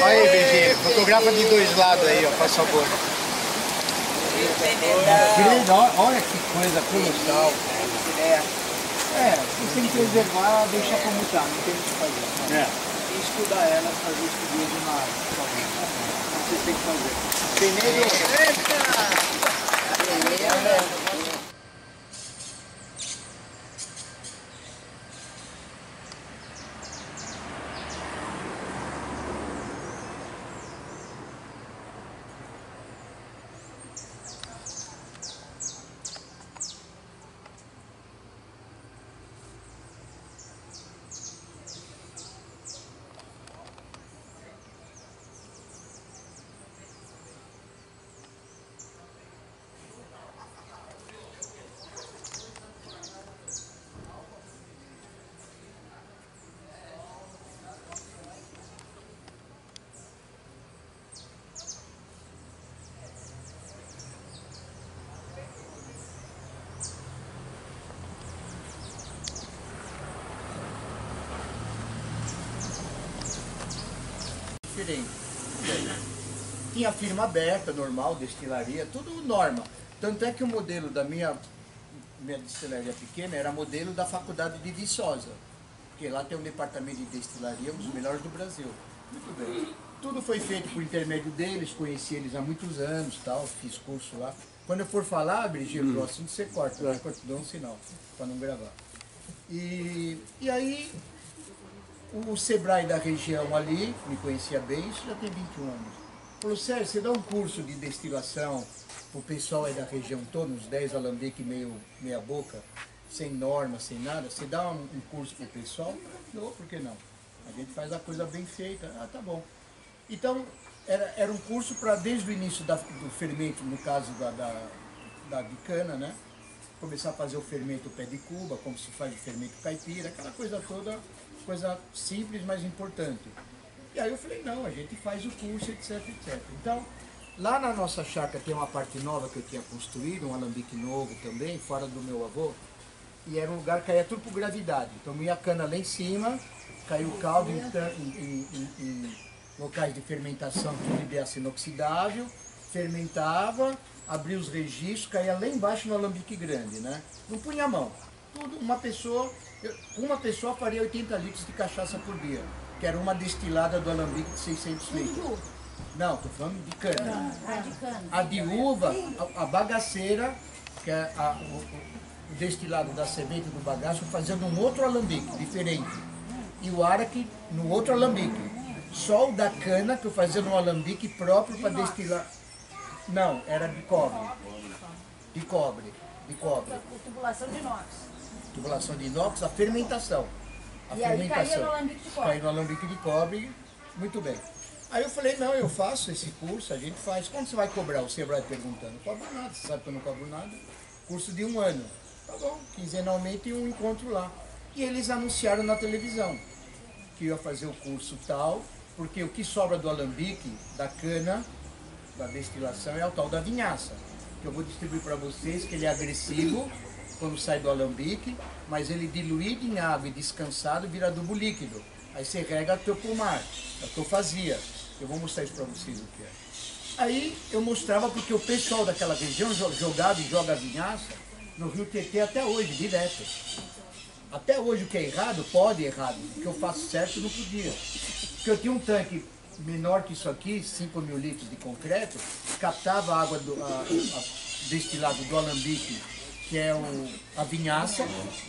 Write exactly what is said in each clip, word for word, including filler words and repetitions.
Olha aí, Virgínia, fotografa de dois lados aí, ó, faz favor. Olha que coisa colossal. É, você tem que preservar, deixar como tá, não tem o que fazer. É. E estudar ela, fazer estudos de uma área. Vocês têm que fazer. Peneiro. Eita! Diferente. Tinha firma aberta, normal, destilaria, tudo norma. Tanto é que o modelo da minha, minha destilaria pequena era modelo da faculdade de Viçosa, porque lá tem um departamento de destilaria, um dos melhores do Brasil. Muito bem. Tudo foi feito por intermédio deles, conheci eles há muitos anos, tal, fiz curso lá. Quando eu for falar, Brigilo, hum. assim você corta, né? Dá um sinal para não gravar. E, e aí o Sebrae da região ali, me conhecia bem, isso já tem vinte e um anos. Falou, Sérgio, você dá um curso de destilação pro pessoal aí da região toda, uns dez alambique meio meia boca, sem norma, sem nada, você dá um, um curso pro pessoal? Não, por que não? A gente faz a coisa bem feita. Ah, tá bom. Então, era, era um curso para, desde o início da, do fermento, no caso da, da, da de cana, né? Começar a fazer o fermento pé de cuba, como se faz o fermento caipira, aquela coisa toda, coisa simples, mas importante. E aí eu falei, não, a gente faz o curso, etc, etcétera. Então, lá na nossa chácara tem uma parte nova que eu tinha construído, um alambique novo também, fora do meu avô, e era um lugar que caía tudo por gravidade. Então, minha cana lá em cima, caiu o caldo em, em, em, em locais de fermentação, tudo de aço inoxidável, fermentava, abria os registros, caía lá embaixo no alambique grande, né? Não punha a mão. Tudo, uma pessoa, uma pessoa faria oitenta litros de cachaça por dia, que era uma destilada do alambique de seiscentos litros. Não, tô falando de cana. Ah, de cana. A de uva, a, a bagaceira, que é a, o, o destilado da semente do bagaço, fazendo um outro alambique, diferente. E o araque no outro alambique. Só o da cana, que eu fazia no alambique próprio para destilar. Não, era de cobre. De cobre. De cobre. Tubulação de inox. Tubulação de inox, a fermentação. A e fermentação. aí caiu no alambique de cobre. Caiu no alambique de cobre, muito bem. Aí eu falei, não, eu faço esse curso, a gente faz. Quando você vai cobrar? O Sebrae perguntando. Não cobro nada, você sabe que eu não cobro nada. Curso de um ano. Tá bom, quinzenalmente um encontro lá. E eles anunciaram na televisão que ia fazer o curso tal, porque o que sobra do alambique, da cana, da destilação, é o tal da vinhaça, que eu vou distribuir para vocês, que ele é agressivo quando sai do alambique, mas ele diluído em água e descansado vira adubo líquido. Aí você rega teu pomar, é o que eu fazia. Eu vou mostrar isso para vocês o que é. Aí eu mostrava porque o pessoal daquela região jogava e joga vinhaça no Rio Tietê até hoje, direto. Até hoje o que é errado, pode errado. O que eu faço certo não podia. Porque eu tinha um tanque menor que isso aqui, cinco mil litros de concreto, captava a água do a, a destilado do alambique, que é o, a vinhaça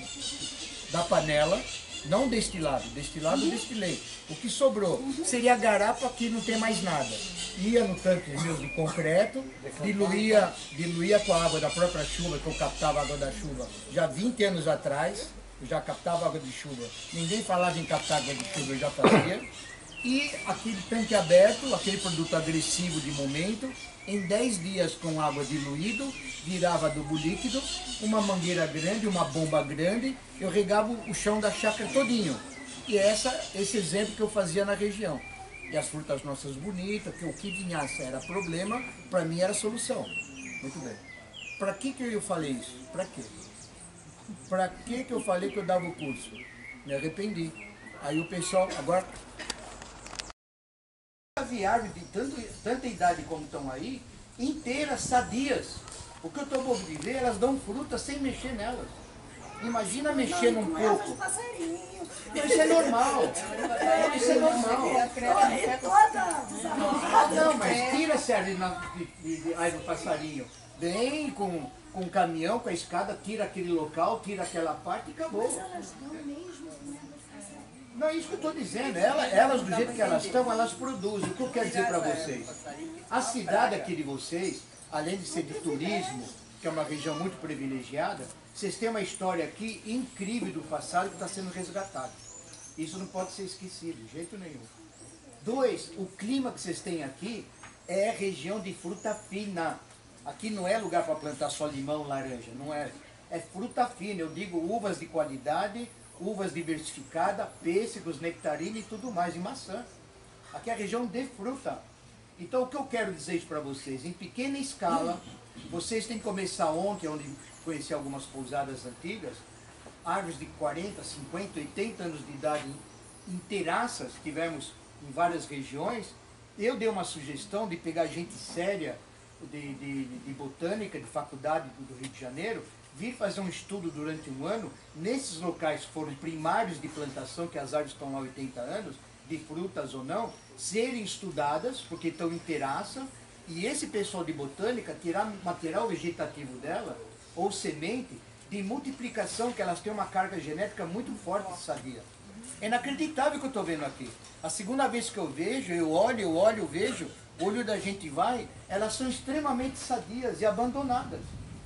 da panela, não destilado, destilado eu destilei. O que sobrou seria a garapa que não tem mais nada. Ia no tanque meu de concreto, diluía, diluía com a água da própria chuva, que eu captava a água da chuva já vinte anos atrás, eu já captava água de chuva. Ninguém falava em captar água de chuva, eu já fazia. E aquele tanque aberto, aquele produto agressivo de momento, em dez dias com água diluído, virava adubo líquido, uma mangueira grande, uma bomba grande, eu regava o chão da chácara todinho. E essa, esse exemplo que eu fazia na região. E as frutas nossas bonitas, que o que vinhaça era problema, para mim era solução. Muito bem. Para que que eu falei isso? Para quê? Para que que eu falei que eu dava o curso? Me arrependi. Aí o pessoal, agora... vi árvores de tanto, tanta idade como estão aí, inteiras, sadias. O que eu estou de ver, elas dão fruta sem mexer nelas. Imagina mexer num coco. Isso é normal. Isso é normal. Ah, não, mas tira essa árvore de, de, de, aí do passarinho. Vem com, com o caminhão, com a escada, tira aquele local, tira aquela parte e acabou. Não é isso que eu estou dizendo. Elas, elas, do jeito que elas estão, elas produzem. O que eu quero dizer para vocês? A cidade aqui de vocês, além de ser de turismo, que é uma região muito privilegiada, vocês têm uma história aqui incrível do passado que está sendo resgatada. Isso não pode ser esquecido, de jeito nenhum. Dois, o clima que vocês têm aqui é região de fruta fina. Aqui não é lugar para plantar só limão, laranja, não é. É fruta fina, eu digo uvas de qualidade, uvas diversificadas, pêssegos, nectarina e tudo mais, e maçã. Aqui é a região de fruta. Então o que eu quero dizer isso para vocês, em pequena escala, vocês têm que começar ontem, onde conheci algumas pousadas antigas, árvores de quarenta, cinquenta, oitenta anos de idade, inteiraças, tivemos em várias regiões. Eu dei uma sugestão de pegar gente séria de, de, de botânica, de faculdade do Rio de Janeiro, vir fazer um estudo durante um ano, nesses locais que foram primários de plantação, que as árvores estão lá há oitenta anos, de frutas ou não, serem estudadas, porque estão em terraça, e esse pessoal de botânica tirar material vegetativo dela, ou semente, de multiplicação, que elas têm uma carga genética muito forte e sadia. É inacreditável o que eu estou vendo aqui. A segunda vez que eu vejo, eu olho, eu olho, eu vejo, o olho da gente vai, elas são extremamente sadias e abandonadas.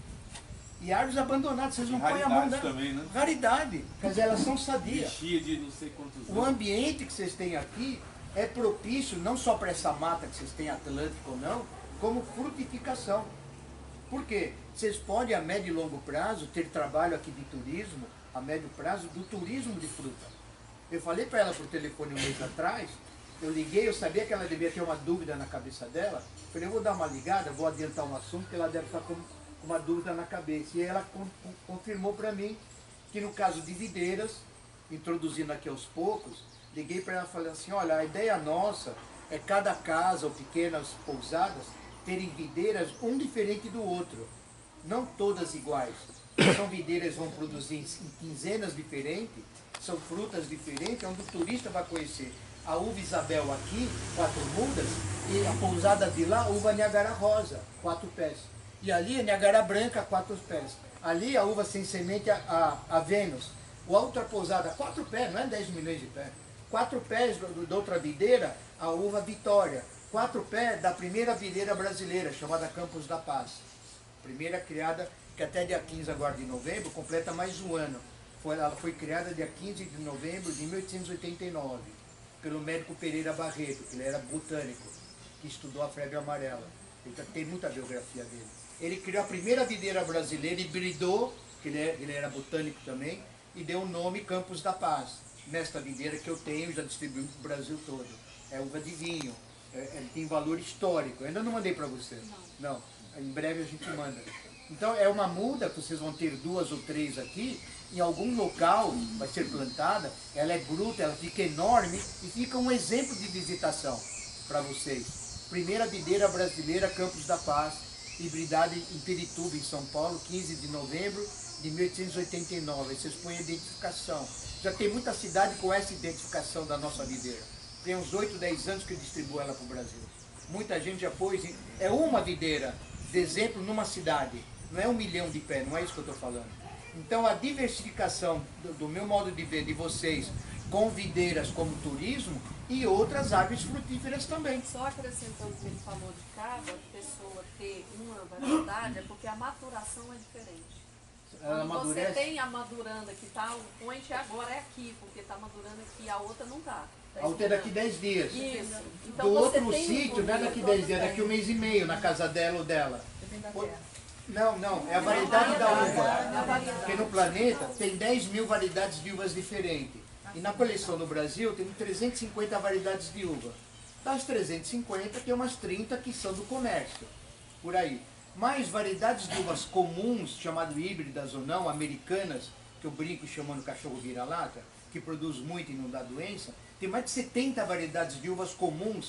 E árvores abandonadas, vocês não põem a mão dela. Também, né? Raridade, quer dizer, elas são sadias. Chia de não sei quantos anos. O ambiente que vocês têm aqui é propício não só para essa mata que vocês têm, atlântica ou não, como frutificação. Por quê? Vocês podem, a médio e longo prazo, ter trabalho aqui de turismo, a médio prazo, do turismo de fruta. Eu falei para ela por telefone um mês atrás, eu liguei, eu sabia que ela devia ter uma dúvida na cabeça dela, falei, eu vou dar uma ligada, vou adiantar um assunto, que ela deve estar com uma dúvida na cabeça. E ela confirmou para mim que no caso de videiras, introduzindo aqui aos poucos, liguei para ela e falei assim, olha, a ideia nossa é cada casa ou pequenas pousadas terem videiras um diferente do outro, não todas iguais. São videiras que vão produzir em quinzenas diferentes, são frutas diferentes, onde o turista vai conhecer a uva Isabel aqui, quatro mudas, e a pousada de lá, uva Niagara Rosa, quatro pés. E ali a Niagara Branca, quatro pés. Ali a uva sem semente, a, a, a Vênus. O outra pousada, quatro pés, não é dez milhões de pés. Quatro pés do, da outra videira, a uva Vitória. Quatro pés da primeira videira brasileira, chamada Campos da Paz. Primeira criada, que até dia quinze agora de novembro, completa mais um ano. Foi, ela foi criada dia quinze de novembro de mil oitocentos e oitenta e nove, pelo médico Pereira Barreto, que ele era botânico, que estudou a febre amarela. Ele tem muita biografia dele. Ele criou a primeira videira brasileira, hibridou, que ele, é, ele era botânico também, e deu o nome Campos da Paz. Nesta videira que eu tenho, já distribuí para o Brasil todo. É uva de vinho, é, é, tem valor histórico. Eu ainda não mandei para você. Não. Não, em breve a gente manda. Então é uma muda, que vocês vão ter duas ou três aqui, em algum local vai ser plantada, ela é bruta, ela fica enorme e fica um exemplo de visitação para vocês. Primeira videira brasileira, Campos da Paz, hibridada em Pirituba, em São Paulo, quinze de novembro de mil oitocentos e oitenta e nove. Aí vocês põem a identificação. Já tem muita cidade com essa identificação da nossa videira. Tem uns oito, dez anos que eu distribuo ela para o Brasil. Muita gente já pôs, em... é uma videira, de exemplo, numa cidade. Não é um milhão de pés, não é isso que eu estou falando. Então a diversificação do, do meu modo de ver, de vocês, com videiras como turismo e outras árvores frutíferas também. Só acrescentando o que ele falou de cada pessoa ter uma variedade, é porque a maturação é diferente. Ela Quando você amadurece. tem a madurando aqui, tá? O point agora é aqui, porque está madurando aqui, a outra não está. Tá A outra é daqui dez dias. Isso. Então, Do você outro tem sítio um não é daqui todo dez dias, é tem. daqui um mês e meio, na casa dela ou dela. Depende da Pô, terra. Não, não, é a variedade da É a uva. variedade. Porque no planeta tem dez mil variedades de uvas diferentes. E na coleção do Brasil tem trezentas e cinquenta variedades de uva. Das trezentas e cinquenta tem umas trinta que são do comércio, por aí. Mais variedades de uvas comuns, chamadas híbridas ou não, americanas, que eu brinco chamando cachorro vira-lata, que produz muito e não dá doença, tem mais de setenta variedades de uvas comuns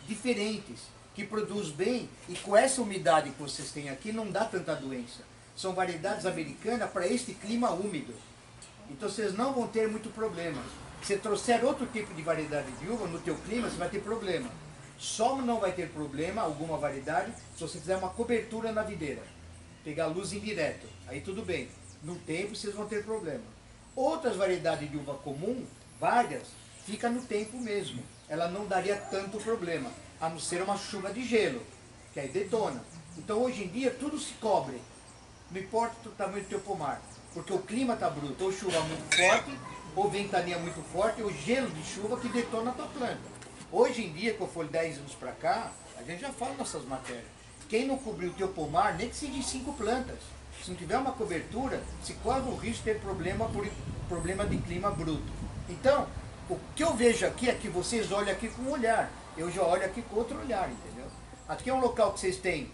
diferentes, que produz bem, e com essa umidade que vocês têm aqui, não dá tanta doença. São variedades americanas para este clima úmido. Então vocês não vão ter muito problema. Se você trouxer outro tipo de variedade de uva no teu clima, você vai ter problema. Só não vai ter problema, alguma variedade, se você fizer uma cobertura na videira. Pegar luz indireto, aí tudo bem. No tempo vocês vão ter problema. Outras variedades de uva comum, várias, fica no tempo mesmo. Ela não daria tanto problema, a não ser uma chuva de gelo, que aí detona. Então hoje em dia tudo se cobre. Não importa o tamanho do teu pomar, porque o clima está bruto, ou chuva muito forte, ou ventania muito forte, ou gelo de chuva que detona a tua planta. Hoje em dia, que eu for dez anos para cá, a gente já fala nessas matérias. Quem não cobriu o teu pomar, nem que seja de cinco plantas. Se não tiver uma cobertura, se corre o risco de ter problema por problema de clima bruto. Então, o que eu vejo aqui é que vocês olham aqui com um olhar. Eu já olho aqui com outro olhar, entendeu? Aqui é um local que vocês têm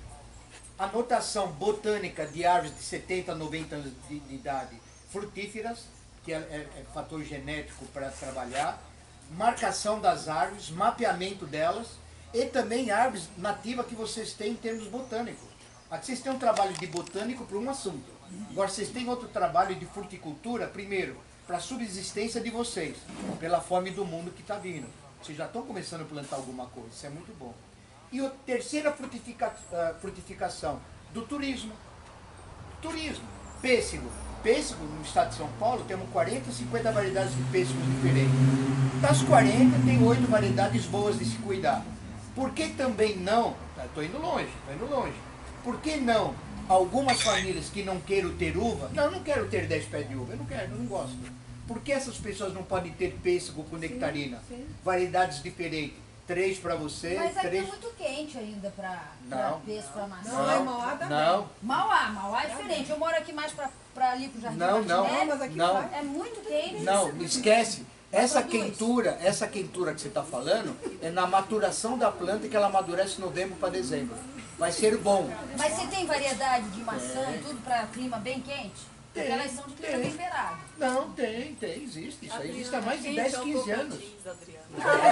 anotação botânica de árvores de setenta, noventa anos de, de idade, frutíferas, que é, é, é fator genético para trabalhar, marcação das árvores, mapeamento delas, e também árvores nativas que vocês têm em termos botânicos. Aqui vocês têm um trabalho de botânico para um assunto. Agora vocês têm outro trabalho de fruticultura, primeiro, para a subsistência de vocês, pela fome do mundo que está vindo. Vocês já estão começando a plantar alguma coisa, isso é muito bom. E a terceira frutifica, uh, frutificação, do turismo. Turismo, pêssego. Pêssego, no estado de São Paulo, temos quarenta, cinquenta variedades de pêssegos diferentes. Das quarenta, tem oito variedades boas de se cuidar. Por que também não, estou indo longe, estou indo longe, por que não algumas famílias que não queiram ter uva, não, eu não quero ter dez pés de uva, eu não quero, eu não gosto. Por que essas pessoas não podem ter pêssego com nectarina? Sim, sim. Variedades diferentes. Três para você, mas aqui três... é muito quente ainda para pêssego, para maçã. Não, não, Mauá também. Não. Mauá, Mauá é diferente. Eu moro aqui mais para ali pro Jardim Não, não, Martinelli. mas aqui não. vai. É muito quente. Não, esquece. Essa quentura, essa quentura que você está falando, é na maturação da planta que ela amadurece de novembro para dezembro. Vai ser bom. Mas você tem variedade de maçã e tudo para clima bem quente? Porque Tem, elas são de clima tem. temperado. Não, tem, tem, existe. Isso aí Adriana, existe há mais de quente dez, é o quinze anos. Tocantins, Adriana.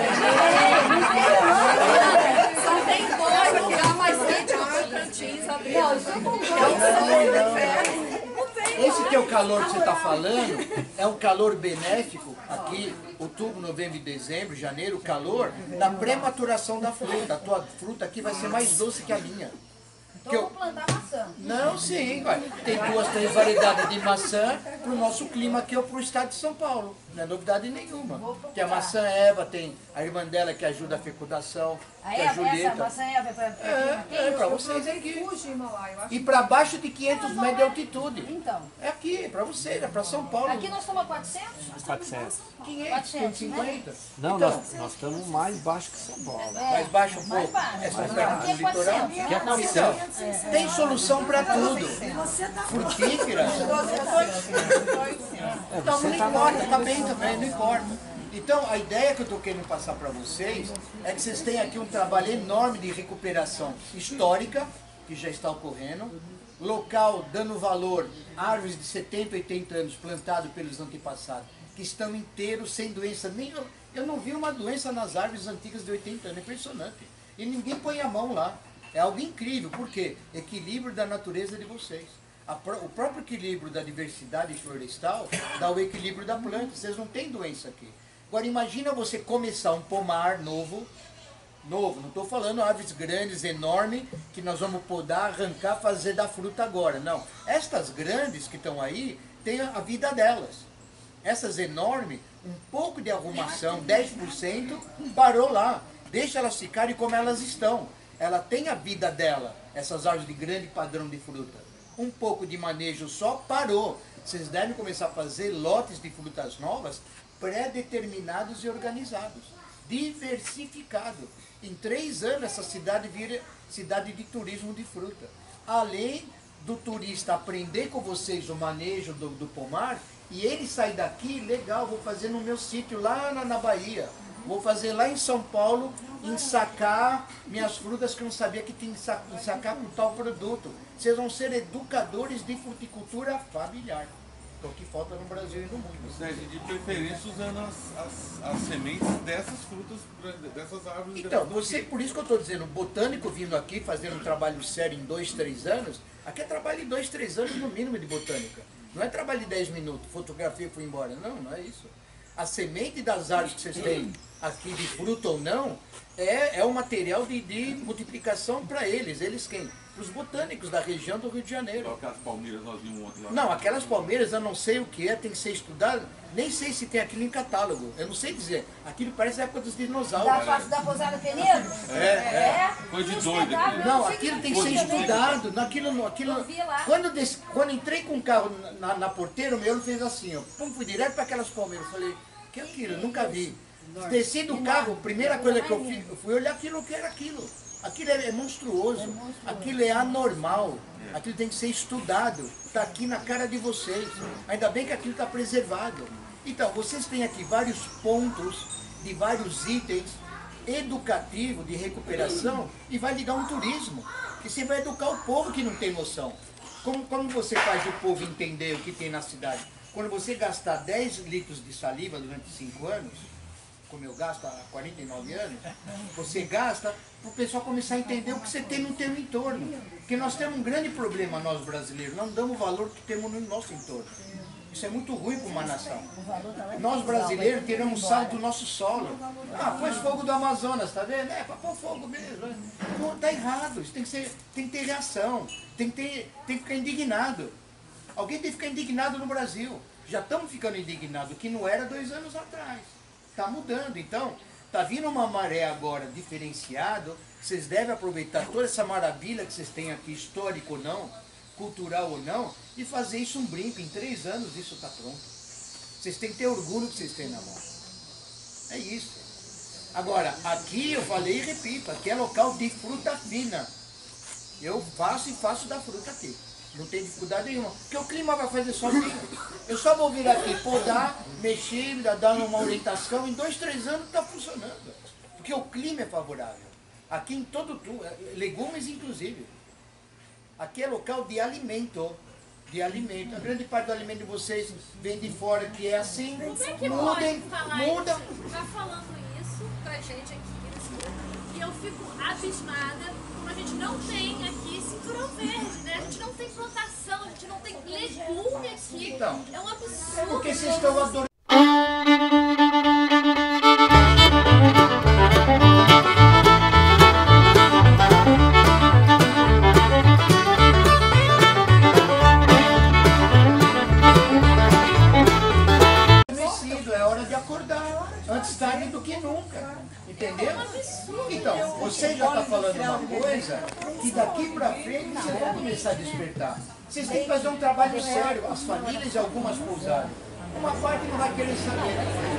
É. Só tem dois lugares mais quentes que o Tocantins, Adriana. Não, isso eu concordo. Esse teu calor que você está falando é um calor benéfico aqui, outubro, novembro e dezembro, janeiro, calor, na pré-maturação da fruta. A tua fruta aqui vai ser mais doce que a minha. Então eu vou plantar maçã. Não, sim, vai. Tem duas, três variedades de maçã para o nosso clima aqui ou para o estado de São Paulo. Não é novidade nenhuma. Tem a maçã Eva, tem a irmã dela que ajuda a fecundação, A que é a Eva, essa Julieta. maçã Eva é para É, é para vocês aqui. Fuji, Himalaia, eu acho. E para baixo de quinhentos metros de altitude. Então, É aqui, é para vocês, é para São Paulo. aqui nós estamos a quatrocentos? quatrocentos. quinhentos, quatrocentos, quinhentos e cinquenta. Não, Então, nós, nós estamos mais baixo que São Paulo. É, mais baixo um mais pouco. baixo. Essa Mais perto baixo. do Aqui é litoral. quatrocentos. Que é quatrocentos. Então, tem solução para tudo. Frutífera. Então não importa, tá bem também, não importa. Então a ideia que eu estou querendo passar para vocês é que vocês têm aqui um trabalho enorme de recuperação histórica, que já está ocorrendo, local dando valor, árvores de setenta, oitenta anos plantadas pelos antepassados, que estão inteiros, sem doença nenhuma. Eu não vi uma doença nas árvores antigas de oitenta anos, é impressionante. E ninguém põe a mão lá. É algo incrível, por quê? Equilíbrio da natureza de vocês. A pró- o próprio equilíbrio da diversidade florestal dá o equilíbrio da planta. Vocês não têm doença aqui. Agora imagina você começar um pomar novo, novo, não estou falando árvores grandes, enormes, que nós vamos podar, arrancar, fazer da fruta agora. Não. Estas grandes que estão aí, têm a a vida delas. Essas enormes, um pouco de arrumação, dez por cento, parou lá. Deixa elas ficarem como elas estão. Ela tem a vida dela, essas árvores de grande padrão de fruta. Um pouco de manejo só, parou. Vocês devem começar a fazer lotes de frutas novas, pré-determinados e organizados. Diversificado. Em três anos essa cidade vira cidade de turismo de fruta. Além do turista aprender com vocês o manejo do, do pomar, e ele sair daqui, legal, vou fazer no meu sítio lá na, na Bahia. Vou fazer lá em São Paulo, ensacar minhas frutas que eu não sabia que tinha que ensa- ensacar com tal produto. Vocês vão ser educadores de fruticultura familiar. que é o que falta no Brasil e no mundo. Sérgio, de preferência usando as, as, as sementes dessas frutas, dessas árvores. Então, você, por isso que eu estou dizendo, botânico vindo aqui, fazendo um trabalho sério em dois, três anos, aqui é trabalho de dois, três anos no mínimo de botânica. Não é trabalho de dez minutos, fotografia e fui embora. Não, não é isso. A semente das árvores que vocês têm aqui, de fruta ou não, é, é o material de, de multiplicação para eles. Eles quem? Os botânicos da região do Rio de Janeiro. Aquelas palmeiras nós vimos ontem lá. Não, aquelas palmeiras eu não sei o que é, tem que ser estudado. Nem sei se tem aquilo em catálogo. Eu não sei dizer. Aquilo parece a época dos dinossauros. Da face da Pousada Penedo? É, é. Coisa de doido aquilo. Não, aquilo tem que ser estudado. Naquilo, aquilo, Eu vi lá. quando, des, quando entrei com o carro na, na porteira, o meu ele fez assim, ó. Pum, fui direto para aquelas palmeiras. Falei, que é aquilo? Eu nunca vi. Desci do carro, a primeira coisa que eu fiz, eu fui olhar aquilo que era aquilo. Aquilo é, é monstruoso, aquilo é anormal, aquilo tem que ser estudado, está aqui na cara de vocês. Ainda bem que aquilo está preservado. Então, vocês têm aqui vários pontos de vários itens educativos de recuperação e vai ligar um turismo, que você vai educar o povo que não tem noção. Como, como você faz o povo entender o que tem na cidade? Quando você gastar dez litros de saliva durante cinco anos, como eu gasto há quarenta e nove anos, você gasta para o pessoal começar a entender o que você tem no teu entorno. Porque nós temos um grande problema, nós brasileiros, não damos o valor que temos no nosso entorno. Isso é muito ruim para uma nação. Nós brasileiros tiramos sal do nosso solo. Ah, pôs fogo do Amazonas, tá vendo? É, para pôr fogo mesmo. Pô, tá errado, isso tem que, ser, tem que ter reação, tem que, ter, tem que ficar indignado. Alguém tem que ficar indignado no Brasil. Já estamos ficando indignados, o que não era dois anos atrás. Está mudando, então, está vindo uma maré agora diferenciada, vocês devem aproveitar toda essa maravilha que vocês têm aqui, histórico ou não, cultural ou não, e fazer isso um brinco. Em três anos isso está pronto. Vocês têm que ter orgulho que vocês têm na mão. É isso. Agora, aqui eu falei e repito, aqui é local de fruta fina. Eu faço e faço da fruta aqui. Não tem dificuldade nenhuma, porque o clima vai fazer sozinho. Eu só vou vir aqui, podar, mexer, dar uma orientação, em dois, três anos está funcionando. Porque o clima é favorável. Aqui em todo, legumes inclusive. Aqui é local de alimento. De alimento. A grande parte do alimento de vocês vem de fora, que é assim. Como é que mudem, pode falar mudam. isso? Tá falando isso pra gente aqui, assim, e eu fico abismada como a gente não tem aqui cinturão verde, né? A gente não tem plantação, a gente não tem legume aqui. Então, é um é absurdo. porque vocês estão adorando. É hora de acordar, antes tarde do que nunca, entendeu? Então, você já está falando uma coisa que daqui para frente você vai começar a despertar. Vocês têm que fazer um trabalho sério, as famílias e algumas pousadas. Uma parte não vai querer saber.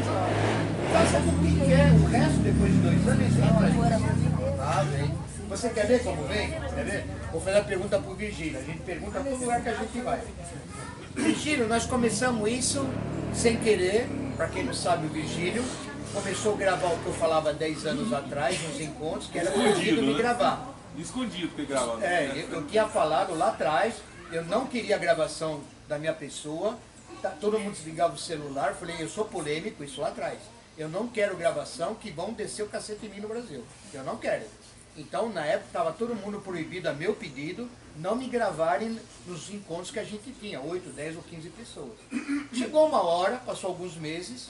Faça com quem quer, o resto depois de dois anos eles vêm pra gente. Ah, vem. Você quer ver como vem? Quer ver? Vou fazer a pergunta para o Virgílio. A gente pergunta para o lugar que a gente vai. Virgílio, nós começamos isso sem querer. Para quem não sabe, o Virgílio começou a gravar o que eu falava há dez anos atrás, nos encontros, que era proibido me gravar. Escondido que gravava. É, eu, eu tinha falado lá atrás, eu não queria a gravação da minha pessoa, tá, todo mundo desligava o celular, falei, eu sou polêmico, isso lá atrás. Eu não quero gravação que vão descer o cacete em mim no Brasil. Eu não quero. Então, na época, estava todo mundo proibido, a meu pedido, não me gravarem nos encontros que a gente tinha, oito, dez ou quinze pessoas. Chegou uma hora, passou alguns meses,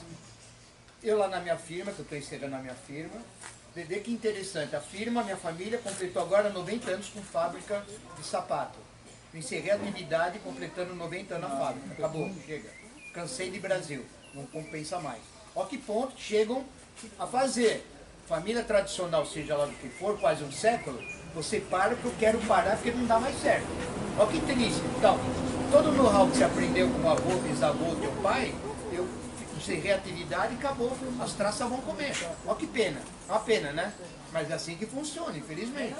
eu lá na minha firma, que eu estou encerrando a minha firma, vê que interessante, a firma, minha família, completou agora noventa anos com fábrica de sapato. Eu encerrei a atividade completando noventa anos na fábrica, acabou, chega. Cansei de Brasil, não compensa mais. Ó que ponto chegam a fazer. Família tradicional, seja lá do que for, quase um século, você para porque eu quero parar porque não dá mais certo. Olha que triste. Então, todo o know-how que você aprendeu com o avô, bisavô, teu pai, eu encerrei a atividade e acabou. As traças vão comer. Olha que pena. É uma pena, né? Mas é assim que funciona, infelizmente.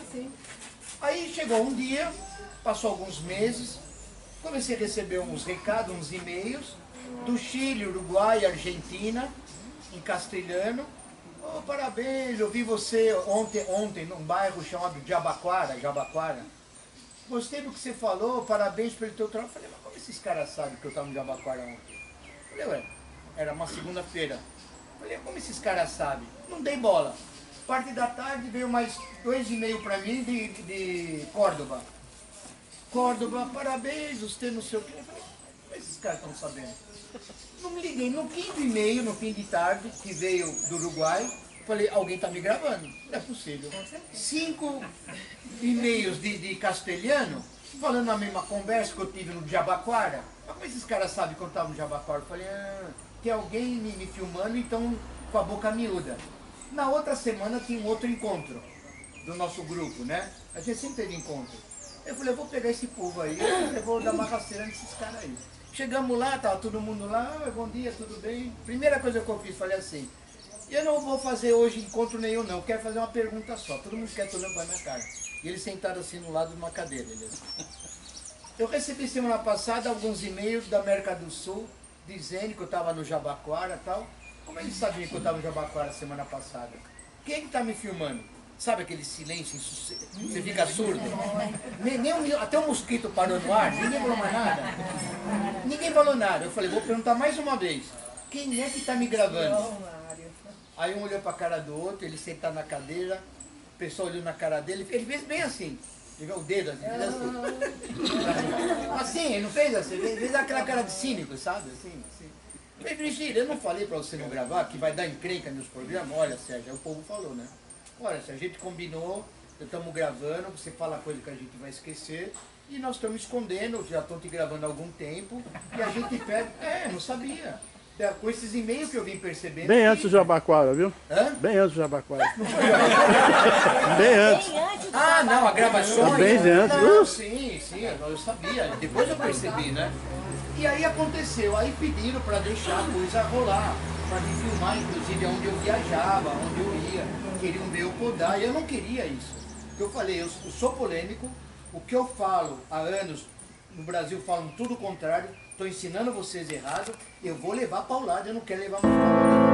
Aí chegou um dia, passou alguns meses, comecei a receber uns recados, uns e-mails do Chile, Uruguai, Argentina, em castelhano. Oh, parabéns, eu vi você ontem, ontem num bairro chamado Jabaquara, Jabaquara. gostei do que você falou, parabéns pelo teu trabalho. Eu falei, mas como esses caras sabem que eu estava no Jabaquara ontem? Eu falei, ué, era uma segunda-feira. Eu falei, como esses caras sabem? Não dei bola. Parte da tarde veio mais dois e meio para mim de, de Córdoba. Córdoba, parabéns, você não sei o quê. Eu falei, como esses caras estão sabendo? Não me liguei. No quinto e meio, no fim de tarde, que veio do Uruguai, falei, alguém está me gravando? Não é possível. Cinco e-mails de, de castelhano, falando a mesma conversa que eu tive no Jabaquara. Mas como esses caras sabem que eu estava no Jabaquara? Eu falei, ah, tem alguém me, me filmando, então com a boca miúda. Na outra semana tinha um outro encontro do nosso grupo, né? A gente sempre teve encontro. Eu falei, eu vou pegar esse povo aí, eu vou dar uma rasteira nesses caras aí. Chegamos lá, tava todo mundo lá, ah, bom dia, tudo bem? Primeira coisa que eu fiz, falei assim, eu não vou fazer hoje encontro nenhum não, eu quero fazer uma pergunta só. Todo mundo quer olhando pra minha cara. E eles sentaram assim no lado de uma cadeira. Eles... Eu recebi semana passada alguns e-mails da América do Sul, dizendo que eu estava no Jabaquara e tal. Como eles sabiam que eu estava no Jabaquara semana passada? Quem está me filmando? Sabe aquele silêncio, você fica surdo? Nem, nem um, até o mosquito parou no ar, ninguém falou mais nada. Ninguém falou nada. Eu falei, vou perguntar mais uma vez. Quem é que está me gravando? Aí um olhou para a cara do outro, ele sentado na cadeira, o pessoal olhou na cara dele, ele fez bem assim. Ele viu o dedo assim, fez assim. Assim, ele não fez assim, ele fez aquela cara de cínico, sabe? Assim, assim. Eu falei, Virgílio, eu não falei para você não gravar, que vai dar encrenca nos programas? Olha, Sérgio, o povo falou, né? Olha, se a gente combinou, estamos gravando, você fala coisa que a gente vai esquecer, e nós estamos escondendo, já estão te gravando há algum tempo, e a gente pede... É, não sabia. Com esses e-mails que eu vim percebendo... Bem que... antes do Jabaquara, viu? Hã? Bem antes do Jabaquara. Bem antes. Ah, não, a gravação... Bem antes. Não, sim, sim, eu sabia. Depois eu percebi, né? E aí aconteceu, aí pediram para deixar a coisa rolar, para me filmar, inclusive, onde eu viajava, onde eu ia, queriam ver eu podar, e eu não queria isso. Eu falei, eu sou polêmico, o que eu falo há anos, no Brasil falam tudo o contrário, estou ensinando vocês errado, eu vou levar paulada, eu não quero levar mais paulada.